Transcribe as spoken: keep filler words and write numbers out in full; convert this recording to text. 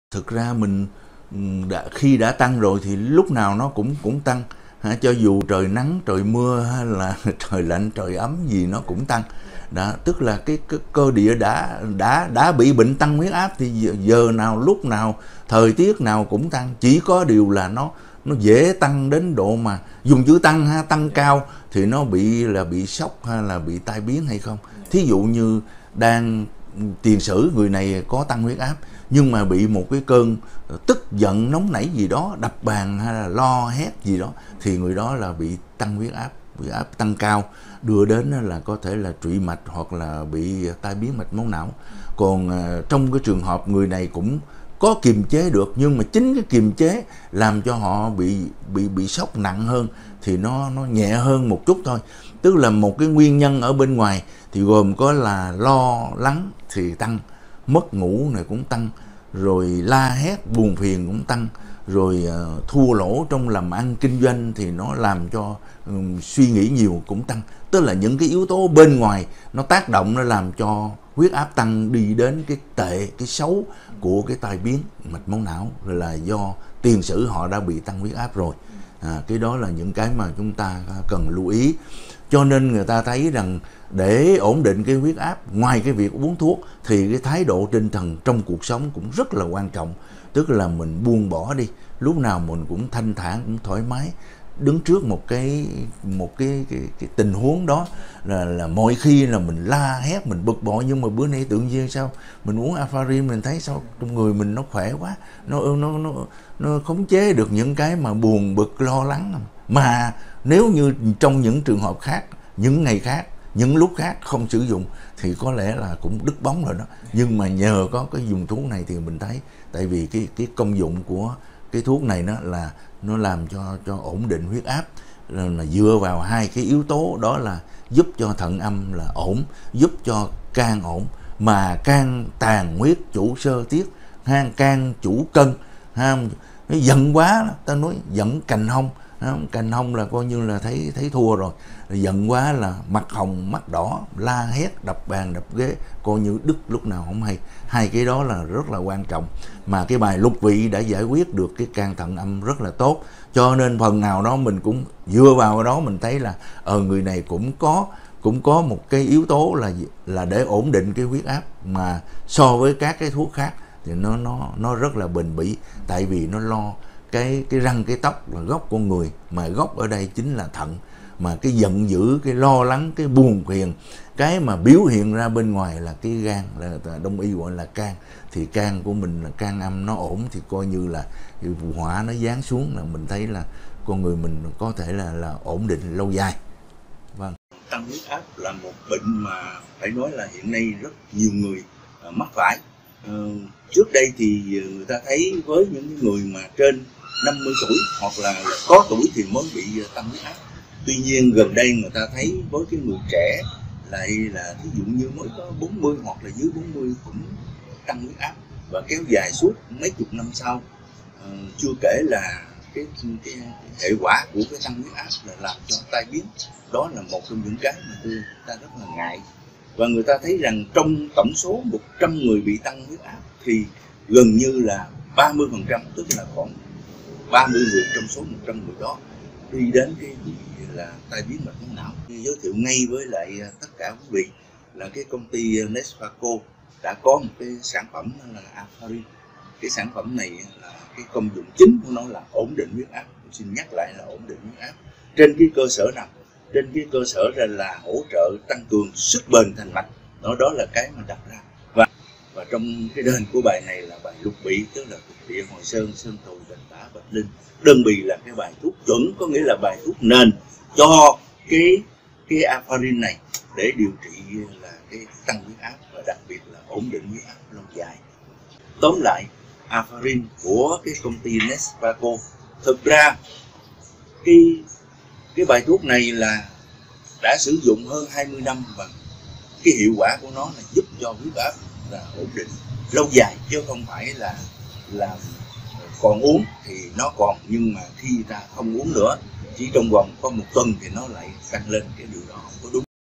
Thực ra mình đã, khi đã tăng rồi thì lúc nào nó cũng cũng tăng, ha, cho dù trời nắng trời mưa hay là trời lạnh trời ấm gì nó cũng tăng. Đó, tức là cái, cái cơ địa đã đã đã bị bệnh tăng huyết áp thì giờ, giờ nào lúc nào thời tiết nào cũng tăng, chỉ có điều là nó nó dễ tăng đến độ mà dùng chữ tăng ha, tăng cao thì nó bị là bị sốc hay là bị tai biến hay không. Thí dụ như đang tiền sử người này có tăng huyết áp nhưng mà bị một cái cơn tức giận nóng nảy gì đó, đập bàn hay là lo hét gì đó thì người đó là bị tăng huyết áp, huyết áp tăng cao, đưa đến là có thể là trụy mạch hoặc là bị tai biến mạch máu não. Còn trong cái trường hợp người này cũng có kiềm chế được, nhưng mà chính cái kiềm chế làm cho họ bị bị bị sốc nặng hơn thì nó nó nhẹ hơn một chút thôi. Tức là một cái nguyên nhân ở bên ngoài thì gồm có là lo lắng thì tăng, mất ngủ này cũng tăng, rồi la hét buồn phiền cũng tăng, rồi uh, thua lỗ trong làm ăn kinh doanh thì nó làm cho um, suy nghĩ nhiều cũng tăng. Tức là những cái yếu tố bên ngoài nó tác động, nó làm cho huyết áp tăng đi đến cái tệ, cái xấu của cái tai biến mạch máu não là do tiền sử họ đã bị tăng huyết áp rồi. À, cái đó là những cái mà chúng ta cần lưu ý. Cho nên người ta thấy rằng để ổn định cái huyết áp, ngoài cái việc uống thuốc thì cái thái độ tinh thần trong cuộc sống cũng rất là quan trọng. Tức là mình buông bỏ đi, lúc nào mình cũng thanh thản, cũng thoải mái. Đứng trước một cái một cái, cái, cái tình huống đó là là mọi khi là mình la hét, mình bực bội, nhưng mà bữa nay tự nhiên sao mình uống Afarin mình thấy sao trong người mình nó khỏe quá, nó nó nó nó khống chế được những cái mà buồn bực lo lắng. Mà nếu như trong những trường hợp khác, những ngày khác, những lúc khác không sử dụng thì có lẽ là cũng đứt bóng rồi đó. Nhưng mà nhờ có cái dùng thuốc này thì mình thấy, tại vì cái cái công dụng của cái thuốc này nó là nó làm cho cho ổn định huyết áp, là dựa vào hai cái yếu tố đó là giúp cho thận âm là ổn, giúp cho can ổn. Mà can tàn huyết chủ sơ tiết, ha, can chủ cân, ha, giận quá ta nói giận cành hông, cành hông là coi như là thấy thấy thua rồi. Giận quá là mặt hồng mắt đỏ, la hét đập bàn đập ghế, coi như đứt lúc nào không hay. Hai cái đó là rất là quan trọng, mà cái bài lục vị đã giải quyết được cái can thận âm rất là tốt. Cho nên phần nào đó mình cũng dựa vào cái đó mình thấy là ờ người này cũng có cũng có một cái yếu tố là là để ổn định cái huyết áp, mà so với các cái thuốc khác thì nó nó nó rất là bền bỉ, tại vì nó lo cái cái răng cái tóc là gốc con người, mà gốc ở đây chính là thận. Mà cái giận dữ, cái lo lắng, cái buồn phiền, cái mà biểu hiện ra bên ngoài là cái gan, là đông y gọi là can. Thì can của mình là can âm nó ổn thì coi như là hỏa nó giáng xuống, là mình thấy là con người mình có thể là là ổn định lâu dài. Vâng. Tăng huyết áp là một bệnh mà phải nói là hiện nay rất nhiều người mắc phải. Ờ, trước đây thì người ta thấy với những người mà trên năm mươi tuổi hoặc là có tuổi thì mới bị tăng huyết áp. Tuy nhiên gần đây người ta thấy với cái người trẻ lại là ví dụ như mới có bốn mươi hoặc là dưới bốn mươi cũng tăng huyết áp và kéo dài suốt mấy chục năm sau. Ờ, chưa kể là cái, cái, cái hệ quả của cái tăng huyết áp là làm cho tai biến. Đó là một trong những cái mà người ta rất là ngại. Và người ta thấy rằng trong tổng số một trăm người bị tăng huyết áp thì gần như là ba mươi phần trăm, tức là khoảng ba mươi người trong số một trăm người đó đi đến cái gì là tai biến mạch máu não. Giới thiệu ngay với lại tất cả quý vị là cái công ty Nesfaco đã có một cái sản phẩm là Afarin. Cái sản phẩm này là cái công dụng chính của nó là ổn định huyết áp. Tôi xin nhắc lại là ổn định huyết áp. Trên cái cơ sở nào? Trên cái cơ sở ra là hỗ trợ tăng cường sức bền thành mạch. Đó đó là cái mà đặt ra. Và và trong cái đơn của bài này là bài lục vị, tức là thuộc địa Hồi Sơn, Sơn Tồi, Đền Tả, Bạch Linh. Đơn bì là cái bài thuốc chuẩn, có nghĩa là bài thuốc nền cho cái cái Afarin này để điều trị là cái tăng huyết áp và đặc biệt là ổn định huyết áp lâu dài. Tóm lại, Afarin của cái công ty Nesfaco, thực ra cái cái bài thuốc này là đã sử dụng hơn hai mươi năm và cái hiệu quả của nó là giúp cho huyết áp là ổn định lâu dài, chứ không phải là là còn uống thì nó còn, nhưng mà khi ta không uống nữa chỉ trong vòng có một tuần thì nó lại tăng lên, cái điều đó không có đúng.